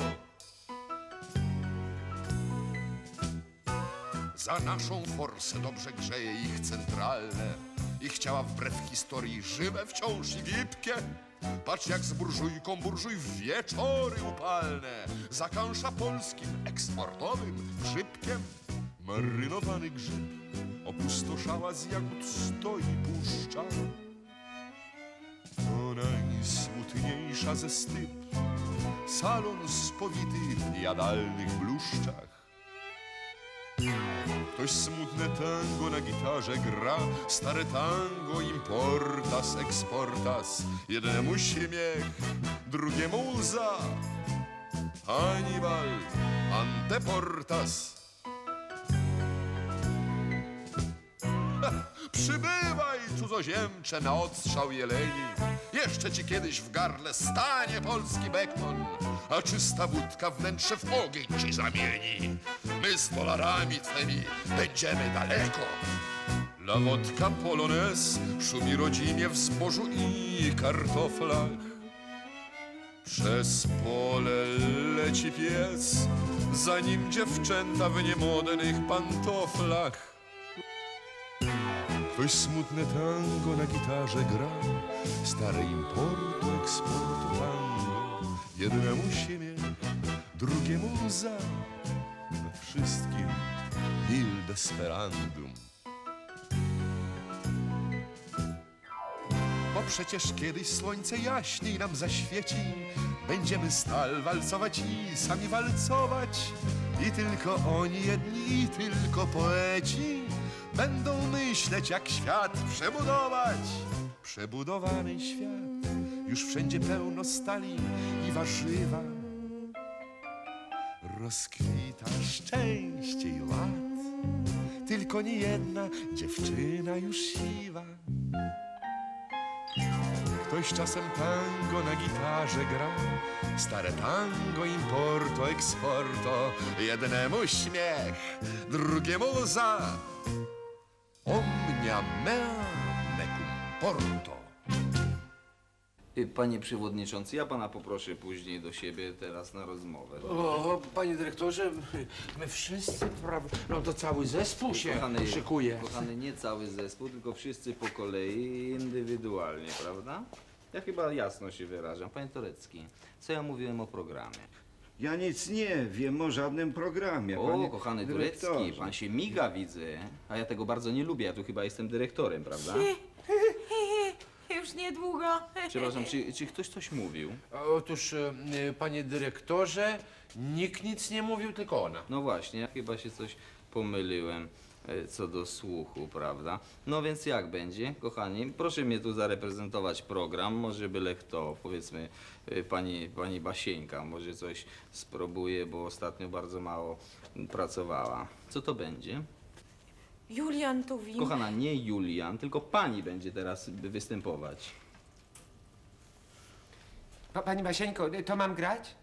Za naszą forsę dobrze grzeje ich centralne. Ich ciała wbrew historii żywe wciąż i gibkie. Patrz jak z burżujką burżuj w wieczory upalne zakąsza polskim eksportowym grzybkiem. Marynowany grzyb opustoszała z jagód stoi puszcza. To najsmutniejsza ze styp, salon spowity w jadalnych bluszczach. Ktoś smutne tango na gitarze gra, stare tango importas, eksportas. Jednemu śmiech, drugiemu łza. Hannibal, anteportas. Przybywaj, cudzoziemcze, na odstrzał jeleni. Jeszcze ci kiedyś w gardle stanie polski bekmon, a czysta wódka wnętrze w ogień ci zamieni. My z dolarami twemi będziemy daleko. La wodka polones szumi rodzimie w zbożu i kartoflach. Przez pole leci pies, za nim dziewczęta w niemodnych pantoflach. Ktoś smutne tango na gitarze gra, stare importu, eksportu tango. Jednemu śmiech, drugiemu łza, we wszystkim il desperandum. Bo przecież kiedyś słońce jaśniej nam zaświeci, będziemy stal walcować i sami walcować. I tylko oni jedni, i tylko poeci będą myśleć, jak świat przebudować. Przebudowany świat, już wszędzie pełno stali i warzywa. Rozkwita szczęście i ład, tylko nie jedna dziewczyna już siwa. Ktoś czasem tango na gitarze gra, stare tango importo, eksporto. Jednemu śmiech, drugiemu łza. omnia mea mecum porto. Panie przewodniczący, ja pana poproszę później do siebie teraz na rozmowę. O, panie dyrektorze, my wszyscy, no to cały zespół się szykuje. Kochany, nie cały zespół, tylko wszyscy po kolei, indywidualnie, prawda? Ja chyba jasno się wyrażam. Panie Turecki, co ja mówiłem o programie? Ja nic nie wiem o żadnym programie, O, panie kochany dyrektorze. Turecki, pan się miga, widzę. A ja tego bardzo nie lubię, ja tu chyba jestem dyrektorem, prawda? Już niedługo. Przepraszam, czy ktoś coś mówił? Otóż, panie dyrektorze, nikt nic nie mówił, tylko ona. No właśnie, ja chyba się coś pomyliłem co do słuchu, prawda? No więc jak będzie, kochani? Proszę mnie tu zareprezentować program, może byle kto, powiedzmy pani Basieńka, może coś spróbuje, bo ostatnio bardzo mało pracowała. Co to będzie? Julian Tuwim. Kochana, nie Julian, tylko pani będzie teraz występować. Pani Basieńko, to mam grać?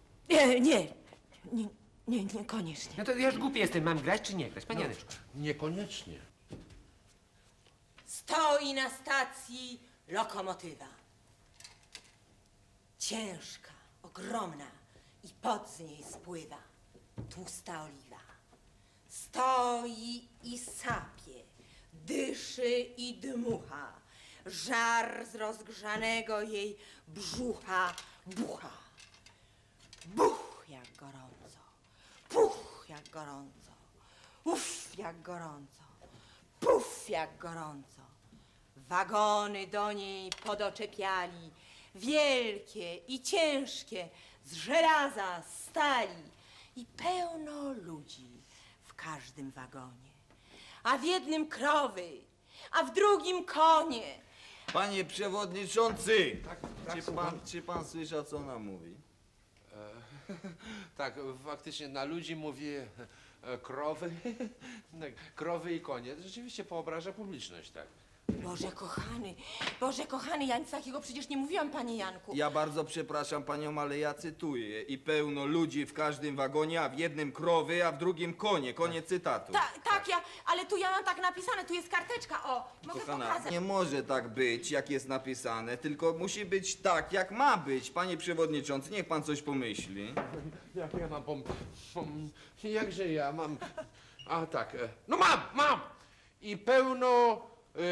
Niekoniecznie. No to ja już głupi jestem, mam grać czy nie grać? Panie Janeczku. Niekoniecznie. Stoi na stacji lokomotywa. Ciężka, ogromna i pot z niej spływa tłusta oliwa. Stoi i sapie, dyszy i dmucha. Żar z rozgrzanego jej brzucha bucha. Buch jak gorąco, puch jak gorąco, uff jak gorąco, puf jak gorąco. Wagony do niej podoczepiali, wielkie i ciężkie, z żelaza, stali i pełno ludzi w każdym wagonie. A w jednym krowy, a w drugim konie. Panie przewodniczący! Czy pan słyszał, co ona mówi? Tak, faktycznie na ludzi mówi krowy, krowy i konie. Rzeczywiście poobraża publiczność, tak. Boże kochany, ja nic takiego przecież nie mówiłam, panie Janku. Ja bardzo przepraszam panią, ale ja cytuję. I pełno ludzi w każdym wagonie, a w jednym krowy, a w drugim konie. Koniec cytatu. Tak, ale tu ja mam tak napisane, tu jest karteczka, o, mogę Kochana, pokazać. nie może tak być, jak jest napisane, tylko musi być tak, jak ma być. Panie przewodniczący, niech pan coś pomyśli. Jak ja mam jakże ja mam... A tak, no mam! I pełno...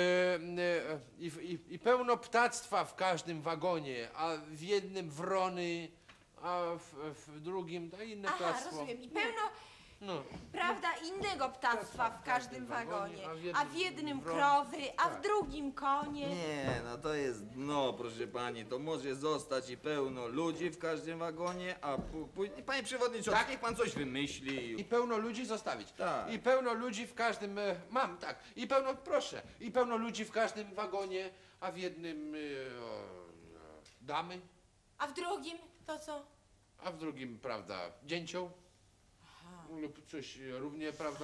I pełno ptactwa w każdym wagonie, a w jednym wrony, a w drugim inne ptactwo. Rozumiem. I pełno, prawda, innego ptactwa w każdym wagonie. A w jednym krowy, a w drugim konie. Nie, no to jest dno, proszę pani. To może zostać i pełno ludzi w każdym wagonie, a później... Panie przewodniczący, Tak? niech pan coś wymyśli. I pełno ludzi zostawić. Tak. I pełno ludzi w każdym... mam, tak. I pełno, proszę. I pełno ludzi w każdym wagonie, a w jednym... damy, A w drugim to co? a w drugim, prawda, dzięcioł. Lub coś równie, prawda,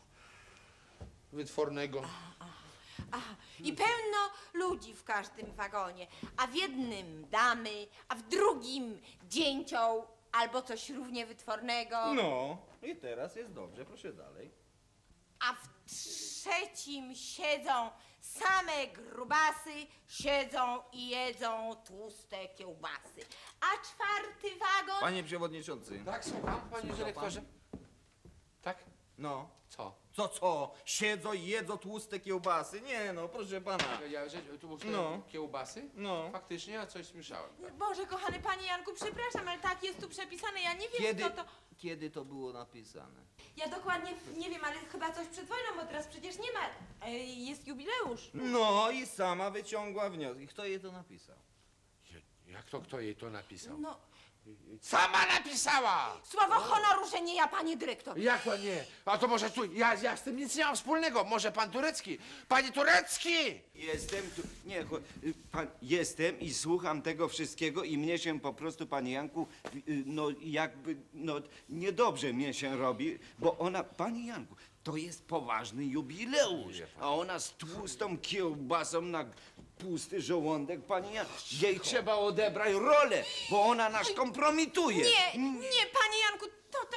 wytwornego. Aha. I pełno ludzi w każdym wagonie, a w jednym damy, a w drugim dzięcioł albo coś równie wytwornego. No, i teraz jest dobrze, proszę dalej. A w trzecim siedzą same grubasy, siedzą i jedzą tłuste kiełbasy. A czwarty wagon... Panie przewodniczący. Tak, słucham, panie dyrektorze. Tak? No. Co? Co? Siedzą i jedzą tłuste kiełbasy? Nie no, proszę pana. Tłuste No. kiełbasy? No. Faktycznie, ja coś słyszałem. Tak. Boże, kochany panie Janku, przepraszam, ale tak jest tu przepisane, ja nie wiem, kto to... Kiedy to było napisane? Ja dokładnie nie wiem, ale chyba coś przed wojną, bo teraz przecież nie ma... jest jubileusz. No i sama wyciągła wnioski. Kto jej to napisał? Jak to, kto jej to napisał? No, Sama napisała! słowo honoru, że nie ja, panie dyrektor. Jak to nie? A to może tu, ja z tym nic nie mam wspólnego. Może pan Turecki? Panie Turecki! Jestem tu, nie, jestem i słucham tego wszystkiego i mnie się po prostu, panie Janku, no jakby, no niedobrze mnie się robi, bo ona, panie Janku, to jest poważny jubileusz, a ona z tłustą kiełbasą na pusty żołądek, panie Janku, jej trzeba odebrać rolę, bo ona nas kompromituje. Nie, panie Janku, to już przecież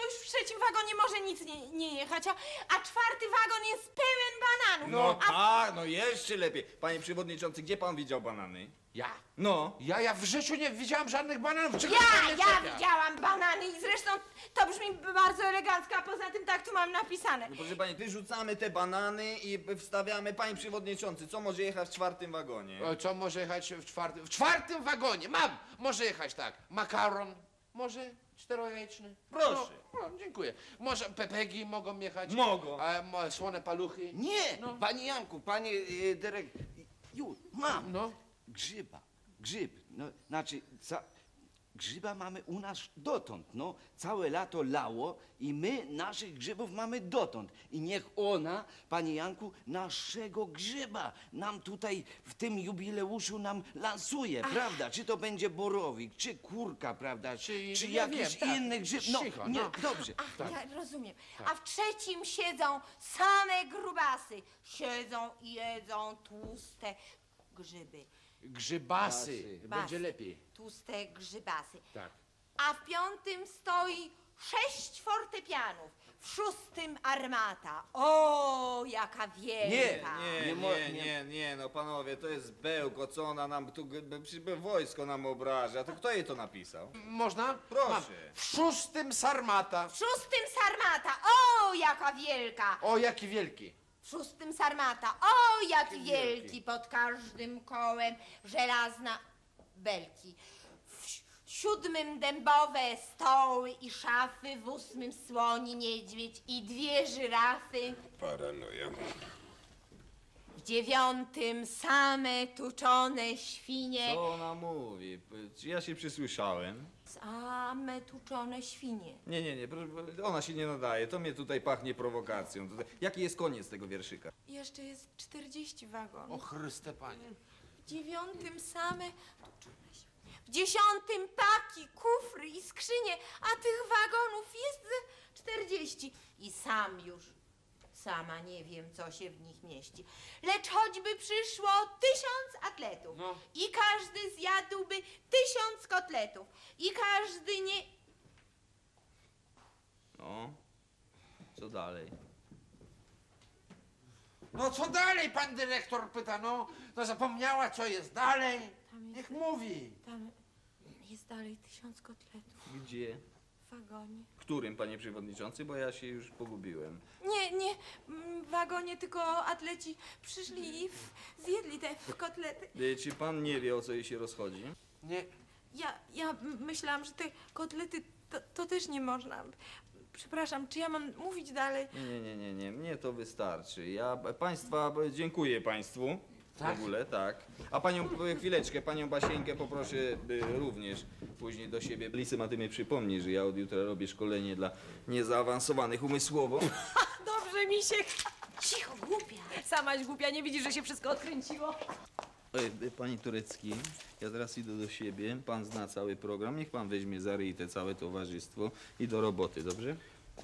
trzecim wagonie może nic nie jechać, a czwarty wagon jest pełen bananów. No tak, no jeszcze lepiej. Panie przewodniczący, gdzie pan widział banany? Ja? No. Ja w życiu nie widziałam żadnych bananów. Czego Ja pan czepia? widziałam banany i zresztą to brzmi bardzo elegancko, a poza tym tak tu mam napisane. No proszę pani, wyrzucamy te banany i wstawiamy. Panie przewodniczący, co może jechać w czwartym wagonie? O, co może jechać w czwartym? W czwartym wagonie mam! Może jechać tak. Makaron, może czterojajeczny. Proszę. No, dziękuję. Może pepegi mogą jechać? Mogą. Słone paluchy? Nie, panie Janku, panie dyrektor. Już, mam. No. Grzyb. No, znaczy, grzyba mamy u nas dotąd, no. Całe lato lało i my naszych grzybów mamy dotąd. I niech ona, panie Janku, naszego grzyba nam tutaj w tym jubileuszu nam lansuje, prawda? Czy to będzie borowik, czy kurka, prawda? Czy ja jakiś wiem, tak. inny grzyb. No, Cicho, nie, no. dobrze. Ja rozumiem. A w trzecim siedzą same grubasy. Siedzą i jedzą tłuste grzyby. Grzybasy. Będzie lepiej. Tłuste grzybasy. Tak. A w piątym stoi 6 fortepianów. W szóstym armata. O, jaka wielka. Nie, no panowie, to jest bełko, co ona nam tu, wojsko nam obraża, to kto jej to napisał? Można? Proszę. Mam. W szóstym sarmata. W szóstym sarmata. O, jaka wielka. O, jaki wielki. W szóstym sarmata. O, jak wielki. Pod każdym kołem żelazna belki. W siódmym dębowe stoły i szafy. W ósmym słoni niedźwiedź i 2 żyrafy. Paranoja. W dziewiątym same tuczone świnie. Co ona mówi? Czy ja się przysłyszałem? Same tuczone świnie. Nie, ona się nie nadaje, to mnie tutaj pachnie prowokacją. Jaki jest koniec tego wierszyka? Jeszcze jest 40 wagonów. O Chryste Panie. W dziewiątym same tuczone świnie. W dziesiątym paki, kufry i skrzynie, a tych wagonów jest ze 40. I sama nie wiem, co się w nich mieści. Lecz choćby przyszło 1000 atletów i każdy zjadłby 1000 kotletów i każdy nie... No, co dalej? No co dalej, pan dyrektor pyta, no zapomniała, co jest dalej. Niech mówi. Tam jest dalej 1000 kotletów Gdzie? w wagonie. Którym, panie przewodniczący, bo ja się już pogubiłem. Nie, w wagonie, tylko atleci przyszli i zjedli te kotlety. Czy pan nie wie, o co jej się rozchodzi? Nie. Ja myślałam, że te kotlety to też nie można. Przepraszam, czy ja mam mówić dalej? Nie, mnie to wystarczy. Ja dziękuję państwu. Tak? W ogóle, tak. A panią, chwileczkę, panią Basieńkę poproszę również później do siebie. Lisy ma ty mi przypomnij, że ja od jutra robię szkolenie dla niezaawansowanych umysłowo. Dobrze, Misiek. Cicho, głupia. Samaś głupia, nie widzisz, że się wszystko odkręciło? Panie Turecki, ja teraz idę do siebie, pan zna cały program, niech pan weźmie za ryj te całe towarzystwo i do roboty, dobrze?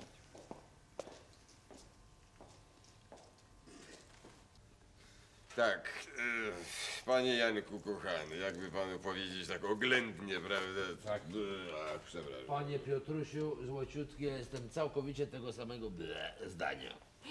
Tak, panie Janku kochany, jakby panu powiedzieć tak oględnie, prawda? Tak. Przepraszam. Panie Piotrusiu, złociutki, ja jestem całkowicie tego samego zdania.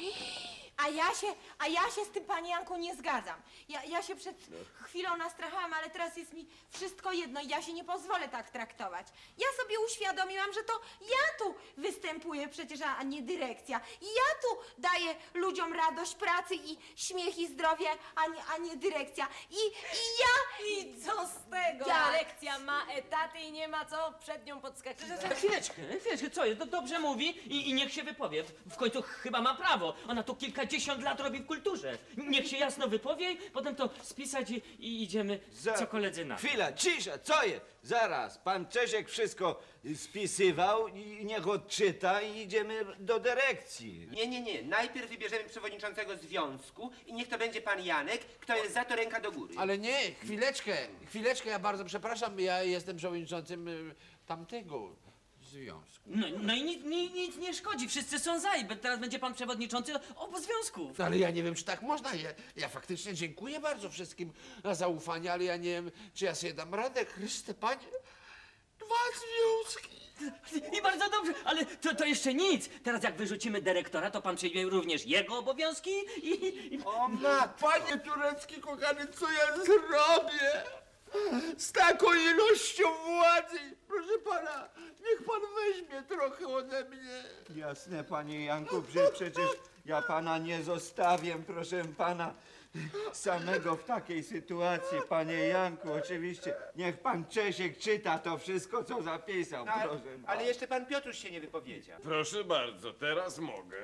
A ja się z tym, panie Janku, nie zgadzam. Ja się przed chwilą nastrachałam, ale teraz jest mi wszystko jedno i ja się nie pozwolę tak traktować. Ja sobie uświadomiłam, że to ja tu występuję przecież, a nie dyrekcja. I ja tu daję ludziom radość pracy i śmiech i zdrowie, a nie dyrekcja. I co z tego? Dyrekcja ma etaty i nie ma co przed nią podskakiwać. Chwileczkę, co jest? Dobrze mówi i niech się wypowie. W końcu chyba ma prawo. Ona tu kilkadziesiąt lat robi w kulturze. Niech się jasno wypowie, potem to spisać i idziemy, co koledzy na. Chwila, cisza, co jest? Zaraz, pan Czesiek wszystko spisywał i niech odczyta i idziemy do dyrekcji. Nie. Najpierw wybierzemy przewodniczącego związku i niech to będzie pan Janek. Kto jest za, to ręka do góry. Ale nie, chwileczkę, ja bardzo przepraszam, ja jestem przewodniczącym tamtego związku. No i nic nie szkodzi, wszyscy są za i teraz będzie pan przewodniczący obu związków. Ale ja nie wiem, czy tak można. Ja faktycznie dziękuję bardzo wszystkim za zaufanie, ale ja nie wiem, czy ja sobie dam radę. Chryste Panie, 2 związki. I bardzo dobrze, ale to jeszcze nic. Teraz jak wyrzucimy dyrektora, to pan przyjmie również jego obowiązki i... O ma, panie Turecki, kochany, co ja zrobię z taką ilością władzy? Proszę pana, niech pan weźmie trochę ode mnie. Jasne, panie Janku, przecież ja pana nie zostawię, proszę pana, samego w takiej sytuacji, panie Janku, oczywiście. Niech pan Czesiek czyta to wszystko, co zapisał, proszę pana. Ale jeszcze pan Piotruś się nie wypowiedział. Proszę bardzo, teraz mogę.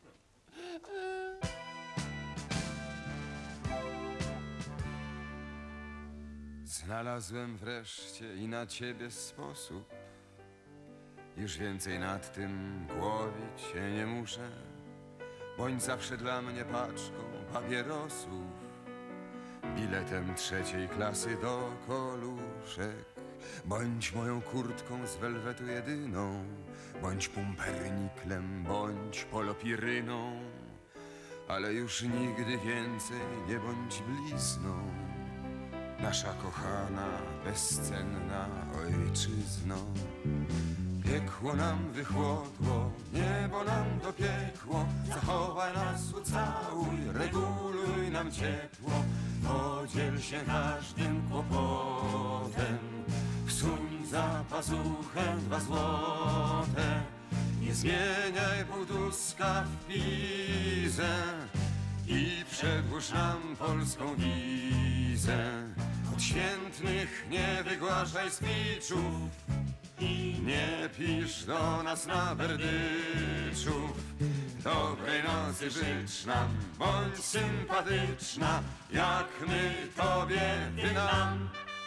Znalazłem wreszcie i na ciebie sposób. Już więcej nad tym głowić się nie muszę. Bądź zawsze dla mnie paczką papierosów, biletem 3. klasy do Koluszek. Bądź moją kurtką z welwetu jedyną, bądź pumperniklem, bądź polopiryną, ale już nigdy więcej nie bądź blizną. Nasza kochana, bezcenna ojczyzno. Piekło nam wychłodło, niebo nam dopiekło. Zachowaj nas, ucałuj, reguluj nam ciepło. Podziel się każdym kłopotem, wsuń za pazuchę 2 złote. Nie zmieniaj półtuska w pizę i przedłuż nam polską wizę. Od świętnych nie wygłaszaj spiczów i nie pisz do nas na berdyczów. Dobrej nocy życz nam, bądź sympatyczna, jak my tobie, ty nam.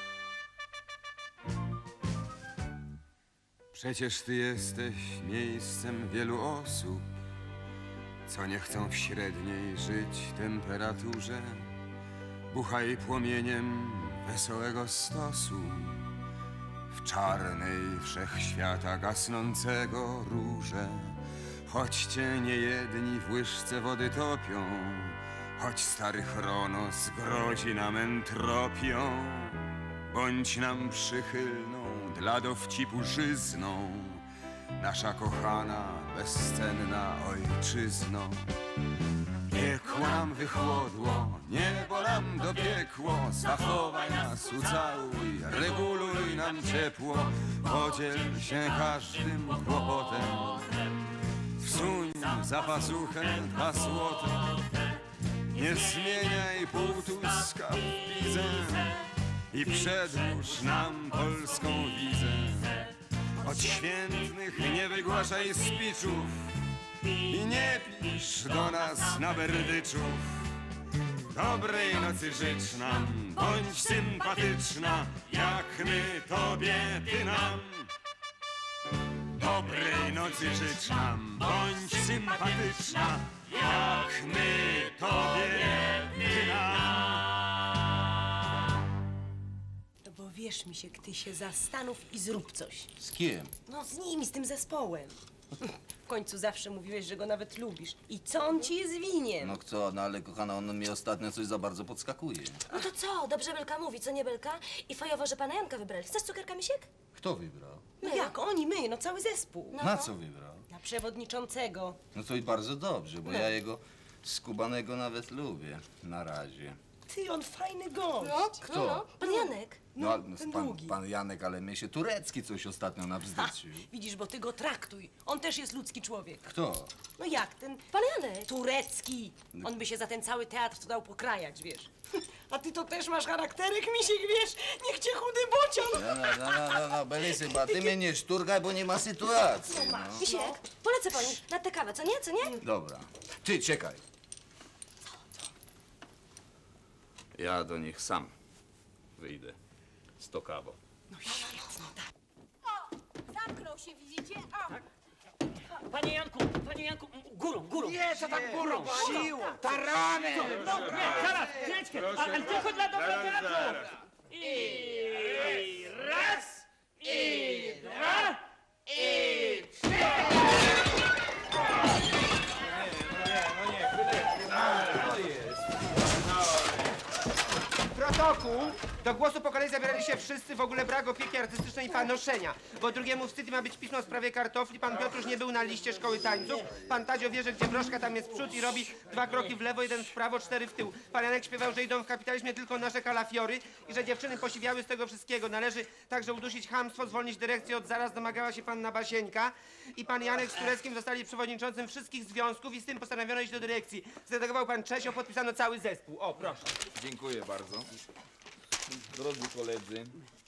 Przecież ty jesteś miejscem wielu osób, co nie chcą w średniej żyć temperaturze. Buchaj płomieniem wesołego stosu w czarnej wszechświata gasnącego róże. Choć cię niejedni w łyżce wody topią, choć stary Chronos grozi nam entropią, bądź nam przychylną dla dowcipu żyzną, nasza kochana, bezcenna ojczyzno. Piekło nam wychłodło, niebo nam dopiekło. Zachowaj nas, ucałuj, reguluj nam ciepło. Podziel się każdym kłopotem, wsuń za pazuchę 2 złote. Nie zmieniaj półtuska w pizę i przedłuż nam polską wizę. Od świętnych nie wygłaszaj spiczów i nie pisz do nas na berdyczów. Dobrej nocy życz nam, bądź sympatyczna, jak my tobie, ty nam. Dobrej nocy życz nam, bądź sympatyczna, jak my tobie, ty nam. No bo wierz mi się, ty się zastanów i zrób coś. Z kim? No z nimi, z tym zespołem. W końcu zawsze mówiłeś, że go nawet lubisz. I co on ci jest winien? No kto, no ale kochana, on mi ostatnio coś za bardzo podskakuje. No to co? Dobrze Belka mówi, co nie Belka? I fajowo, że pana Janka wybrali. Chcesz cukierka, misiek? Kto wybrał? No jak oni, my, no cały zespół. Na co wybrał? Na przewodniczącego. No to i bardzo dobrze, bo ja jego skubanego nawet lubię. Na razie. Ty, on fajny gość. Kto? Pan Janek. No, ten długi. pan Janek, ale mnie się Turecki coś ostatnio nabzdyczył. Widzisz, bo ty go traktuj. On też jest ludzki człowiek. Kto? No jak ten? Pan Janek. Turecki. On by się za ten cały teatr to dał pokrajać, wiesz. A ty to też masz charakterek, misiek, wiesz? Niech cię chudy bocian. No, Belisy, ty mnie nie szturgaj, bo nie ma sytuacji. No. Misiek, polecę pani na tę kawę, co nie? Co nie? Dobra. Ty, czekaj. Ja do nich sam wyjdę z tą kawą. No świetnie, tak. O, zamknął się, widzicie? O. Panie Janku, górą. Nie, co tam górą? Siłą, taranem. No, nie, zaraz, chwileczkę, ale tylko dla dobra teatru. I raz, i 2, i 3. Protokół Do głosu po kolei zabierali się wszyscy, w ogóle brak opieki artystycznej i panoszenia. Bo drugiemu wstyd i ma być pismo w sprawie kartofli. Pan Piotruś nie był na liście szkoły tańców. Pan Tadzio wie, że gdzie broszka, tam jest przód i robi 2 kroki w lewo, 1 w prawo, 4 w tył. Pan Janek śpiewał, że idą w kapitalizmie tylko nasze kalafiory i że dziewczyny posiwiały z tego wszystkiego. Należy także udusić chamstwo, zwolnić dyrekcję od zaraz, domagała się panna Basieńka. I pan Janek z Tureckim zostali przewodniczącym wszystkich związków i z tym postanowiono iść do dyrekcji. Zredagował pan Czesio, podpisano cały zespół. O, proszę. Dziękuję bardzo. Drodzy koledzy,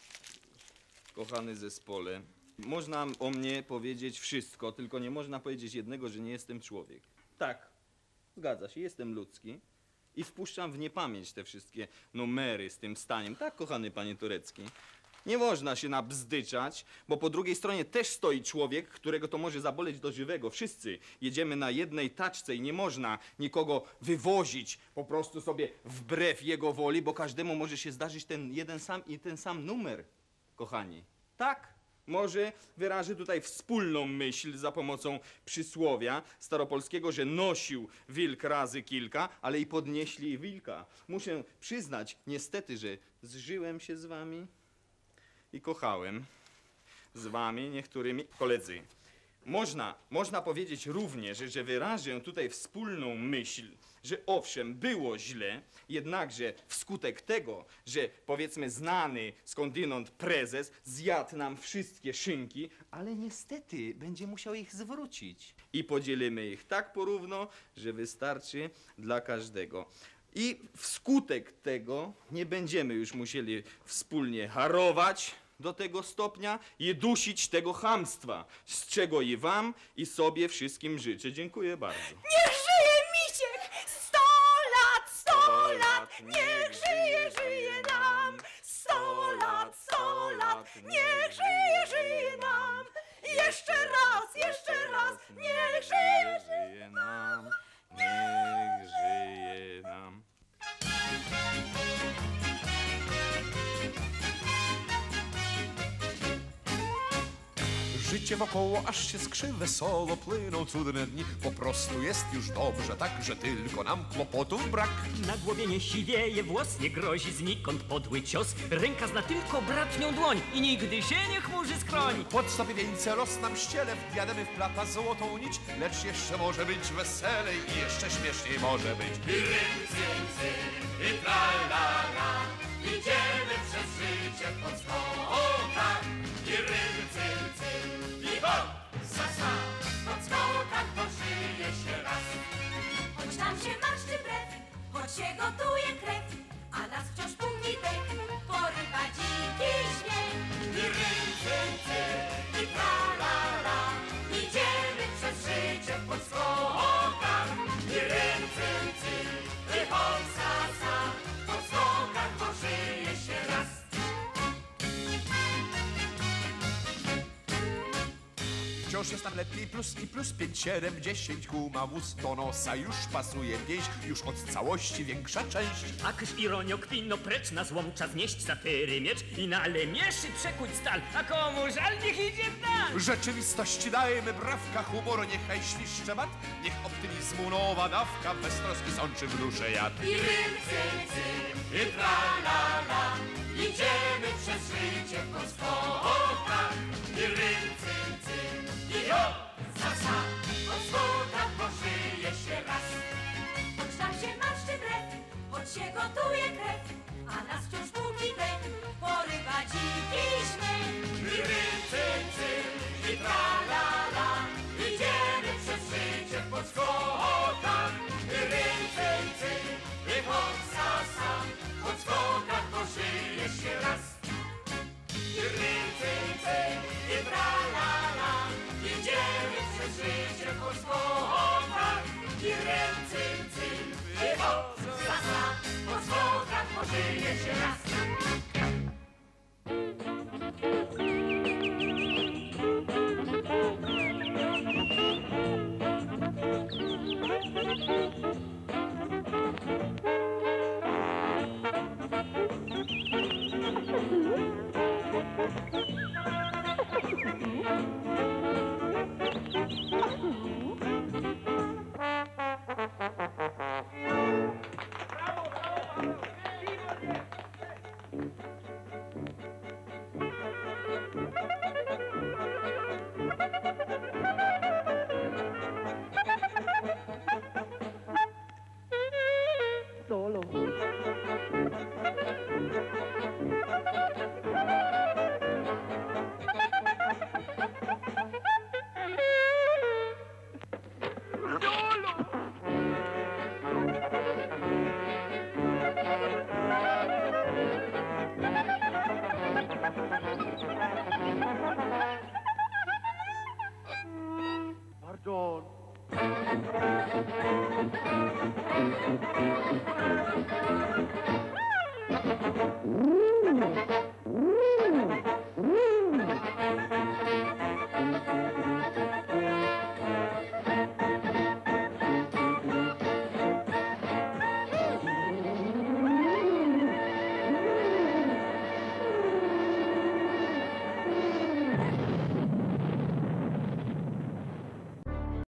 kochany zespole, można o mnie powiedzieć wszystko, tylko nie można powiedzieć jednego, że nie jestem człowiek. Tak, zgadza się, jestem ludzki i wpuszczam w niepamięć te wszystkie numery z tym staniem. Tak, kochany panie Turecki. Nie można się nabzdyczać, bo po drugiej stronie też stoi człowiek, którego to może zaboleć do żywego. Wszyscy jedziemy na jednej taczce i nie można nikogo wywozić po prostu sobie wbrew jego woli, bo każdemu może się zdarzyć ten sam numer, kochani. Tak, może wyrażę tutaj wspólną myśl za pomocą przysłowia staropolskiego, że nosił wilk razy kilka, ale i podnieśli wilka. Muszę przyznać, niestety, że zżyłem się z wami i kochałem z wami niektórymi koledzy. Można powiedzieć również, że wyrażę tutaj wspólną myśl, że owszem, było źle, jednakże wskutek tego, że powiedzmy znany skądinąd prezes zjadł nam wszystkie szynki, ale niestety będzie musiał ich zwrócić. I podzielimy ich tak porówno, że wystarczy dla każdego. I wskutek tego nie będziemy już musieli wspólnie harować do tego stopnia i dusić tego chamstwa, z czego i wam, i sobie wszystkim życzę. Dziękuję bardzo. Niech żyje misiek! 100 lat, 100 lat! Niech żyje nam! 100 lat, 100 lat! Niech żyje nam! Jeszcze raz, niech żyje nam! Niech żyje nam! Życie wokoło aż się skrzy, wesoło płyną cudne dni. Po prostu jest już dobrze tak, że tylko nam kłopotów brak. Na głowie nie siwieje włos, nie grozi znikąd podły cios. Ręka zna tylko bratnią dłoń i nigdy się nie chmurzy skroń. Pod sobie wieńce los nam ściele, w diademy wplata złotą nić. Lecz jeszcze może być weselej i jeszcze śmieszniej może być. I rym, cym, cym, i tra la la. Idziemy przez życie pod skokach. I rym, cym, cym, i hop, sa, sa. Pod skokach pożyje się raz. Choć nam się marszczy brew, choć się gotuje krew, a nas wciąż pługi dech porywa dziki śmiech. I rym, cym, cym, i tra la la. Idziemy przez życie pod skokach. I rym, cym, cym, i hop, sa, sa. Pod skokach pożyje się raz. Wciąż jest nam lepiej plus i plus 5, 7, 10 guma wóz do nosa już pasuje pięść, już od całości większa część. Akż ironio kpino precz na złom czas nieść satyry miecz i na lemieszy przekuć stal, a komu żal niech idzie w dal. Rzeczywistości dajmy brawka, humor niechaj świszcze mat, niech optymizmu nowa dawka, bez troski sączy w duszę jad. I rym, cym, cym, i tra la la. Idziemy przez życie pod skokach. I rym, cym, cym, i hop, sa, sa. Pod skokach pożyje się raz. Choć nam się marszczy brew, choć się gotuje krew, a nas wciąż pługi dech porywa dziki śmiech. I rym, cym, cym, i tra la la. Idziemy przez życie pod skokach. I rym, cym, cym, i hop, sa, sa. Pod skokach pożyje się raz. I rym, cym, cym, i tra la la. Idziemy przez życie pod skokach. I rym, cym, cym, i hop, sa, sa. Pod skokach pożyje się raz.